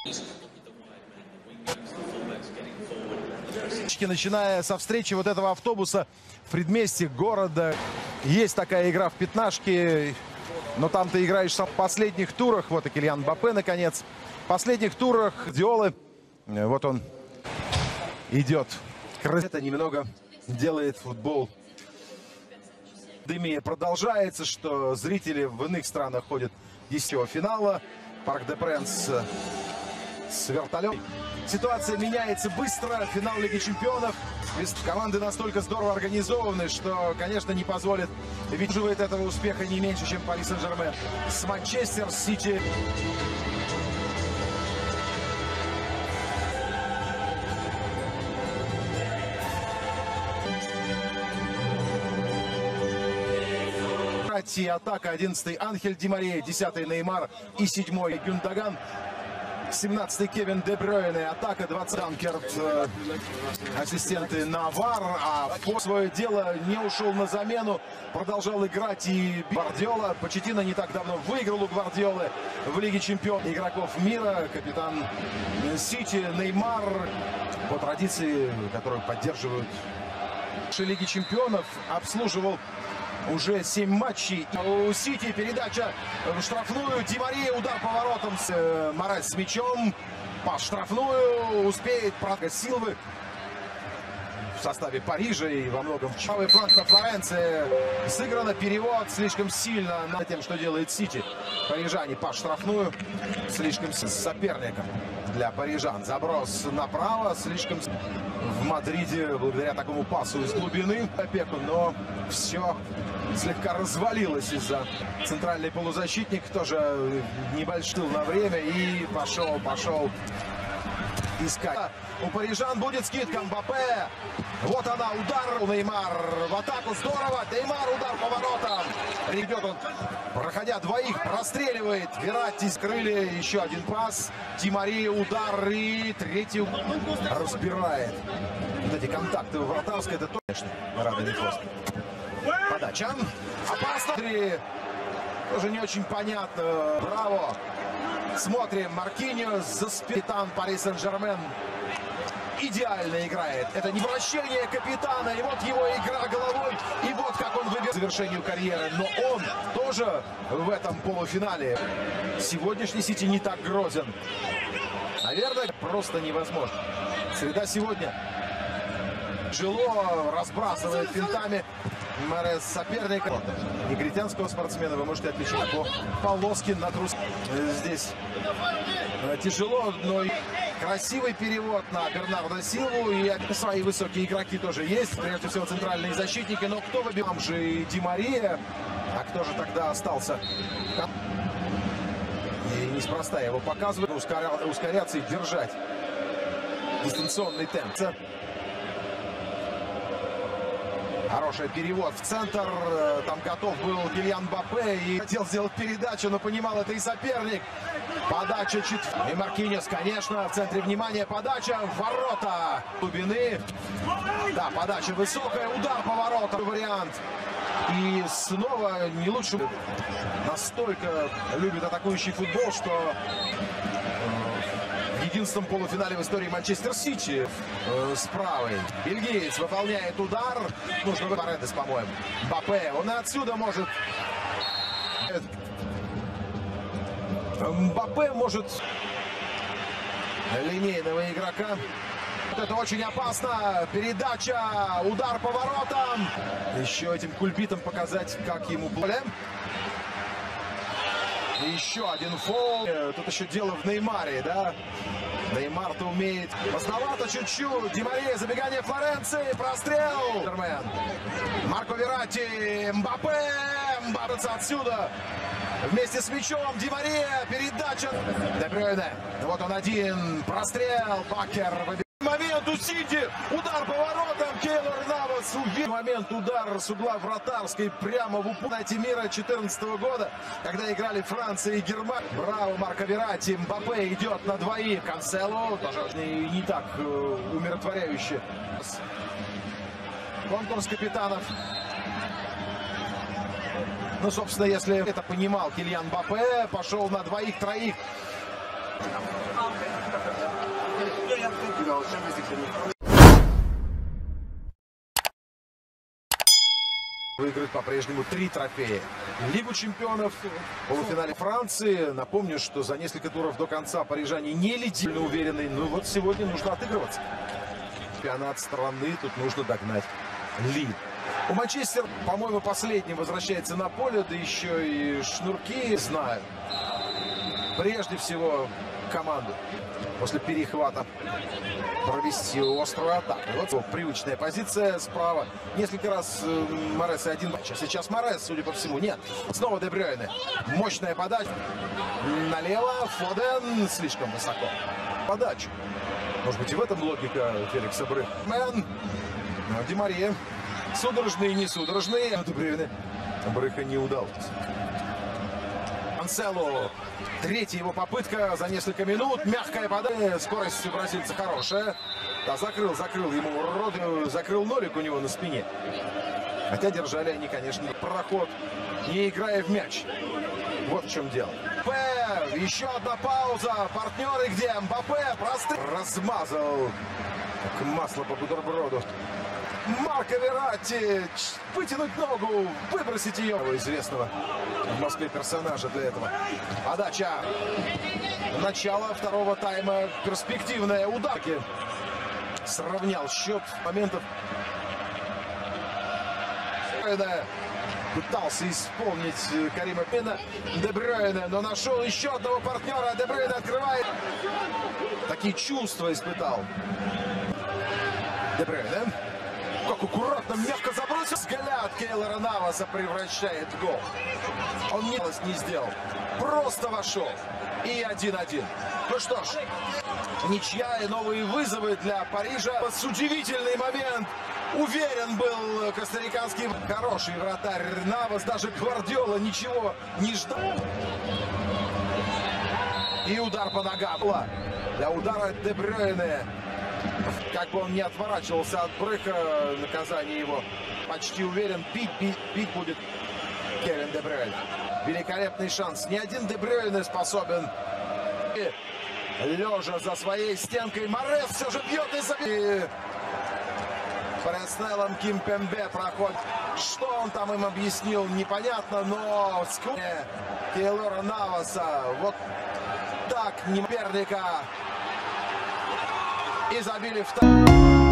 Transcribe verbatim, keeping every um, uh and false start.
Начиная со встречи вот этого автобуса в предместье города. Есть такая игра в пятнашки, но там ты играешь в последних турах. Вот и Килиан Мбаппе, наконец. В последних турах Гвардиолы. Вот он идет. Это немного делает футбол. Дымия продолжается, что зрители в иных странах ходят десятого финала. Парк де Пренс с вертолетом. Ситуация меняется быстро. Финал Лиги Чемпионов. Команды настолько здорово организованы, что, конечно, не позволит. Выживает этого успеха не меньше, чем Пари Сен-Жермен. С Манчестер Сити. Атака. одиннадцатый Анхель Ди Мария, десятый Неймар и седьмой Гюндоган. семнадцатый Кевин Де Брюйне. Атака. двадцать Данкерт. Э, ассистенты Навар. А по свое дело не ушел на замену. Продолжал играть и Гвардиола. Почеттино не так давно выиграл у Гвардиолы в Лиге Чемпионов игроков мира. Капитан Сити Неймар. По традиции, которую поддерживают Лиги Чемпионов, обслуживал уже семь матчей. У Сити передача в штрафную. Ди Мария, удар поворотом. С, э, Мораль с мячом. По штрафную. Успеет Пратко Силвы. В составе Парижа и во многом в правый фланг на Флоренции. Сыграно. Перевод слишком сильно над тем, что делает Сити. Парижане по штрафную. Слишком с соперником для парижан. Заброс направо. Слишком в Мадриде благодаря такому пасу из глубины опеку, но все слегка развалилось из-за центральный полузащитник, тоже небольшой на время, и пошел, пошел искать. У парижан будет скидка. Мбаппе. Вот она, удар. Неймар в атаку. Здорово. Неймар, удар по воротам. Идет он, проходя двоих, простреливает. Вератти скрыли. Еще один пас. Ди Мария, удар. И третий разбирает. Вот эти контакты в вратарской. Это, конечно, рады не просто. Подача. Опасно. Тоже не очень понятно. Браво. Смотрим. Маркиньос за капитан Пари Сен-Жермен. Идеально играет. Это не вращение капитана. И вот его игра головой. И вот как он выбирает к завершению карьеры. Но он тоже в этом полуфинале. Сегодняшний Сити не так грозен. Наверное, просто невозможно. Среда сегодня. Тяжело разбрасывает финтами Морес соперника. Негритянского спортсмена вы можете отличить по полоске на трус. Здесь тяжело, но красивый перевод на Бернардо Силву. И свои высокие игроки тоже есть. Прежде всего центральные защитники. Но кто выбил? Же и Ди Мария. А кто же тогда остался? И неспроста его показывают. Ускоря... Ускоряться и держать дистанционный темп. Хороший перевод в центр. Там готов был Килиан Мбаппе и хотел сделать передачу, но понимал, это и соперник. Подача чуть... И Маркиньос, конечно, в центре внимания. Подача в ворота. Глубины. Да, подача высокая. Удар по воротам. Вариант. И снова не лучше. Настолько любит атакующий футбол, что... В единственном полуфинале в истории Манчестер Сити э, с правой. Бельгиец выполняет удар. Нужно Паредес, по-моему. Мбаппе. Он и отсюда может... Мбаппе может... Линейного игрока. Вот это очень опасно. Передача. Удар по воротам. Еще этим кульбитом показать, как ему поле. И еще один фол. Тут еще дело в Неймаре, да? Неймар-то умеет. Поздновато чуть-чуть. Ди Мария, забегание Флоренции. Прострел. Марко Вератти. Мбаппе. Мбаппе отсюда. Вместе с мячом. Ди Мария. Передача. Де Брюйне. Вот он один. Прострел. Бакер. Момент у Сити. Удар по воротам. Кейлор Навас. Момент удар с угла вратарской прямо в упор. Мира две тысячи четырнадцатого года, когда играли Франция и Германия. Браво, Марко Вератти. Мбаппе идет на двоих. Канцело. Тоже не, не так э, умиротворяюще. Конкурс капитанов. Ну, собственно, если это понимал Килиан Мбаппе, пошел на двоих-троих. Выиграет по-прежнему три трофея. Лигу чемпионов, в полуфинале Франции. Напомню, что за несколько туров до конца парижане не лидили, уверенные. Ну вот сегодня нужно отыгрываться. Чемпионат страны, тут нужно догнать Лиль. У Манчестер, по-моему, последним возвращается на поле, да еще и шнурки знают. Прежде всего команду после перехвата провести острую атаку. Вот привычная позиция справа. Несколько раз э, Морес и один матч. А сейчас Морес, судя по всему, нет. Снова Де Брюйне. Мощная подача. Налево. Фоден слишком высоко. Подача. Может быть, и в этом логика Феликса Брюйне. Мэн. Ди Мария. Судорожные, не судорожные. Де Брюйне. Брюйне не удалось. Ансело. Третья его попытка за несколько минут. Мягкая подача. Скорость у бразильца хорошая. Да, закрыл, закрыл ему рот. Закрыл нолик у него на спине. Хотя держали они, конечно, проход, не играя в мяч. Вот в чем дело. Мбаппе. Еще одна пауза. Партнеры где? Мбаппе. Простый. Размазал. Как масло по бутерброду. Марко Вератти. Вытянуть ногу. Выбросить ее. Известного в Москве персонажа для этого. Подача. Начало второго тайма. Перспективная ударки. Сравнял счет моментов. Пытался исполнить Карима Пена. Де Брюйне, но нашел еще одного партнера. Де Брюйне открывает. Такие чувства испытал. Де Брюйне. Как аккуратно, мягко забросил. Взгляд Кейлора Наваса превращает в гол. Он не, не сделал. Просто вошел. И один-один. Ну что ж, ничья и новые вызовы для Парижа. Удивительный момент. Уверен был костариканский хороший вратарь Навас. Даже Гвардиола ничего не ждал. И удар по ногам. Для удара Де Брюйне. Как бы он не отворачивался от Брюха, наказание его почти уверен. Бить, бить, бить будет Кевин Де Брюйне. Великолепный шанс. Ни один Де Брюйне способен. И, лежа за своей стенкой, Морес все же бьет и забьет. Преснеллом Кимпембе проходит. Что он там им объяснил, непонятно, но сквозь Кейлора Наваса вот так не соперника. И забили второй.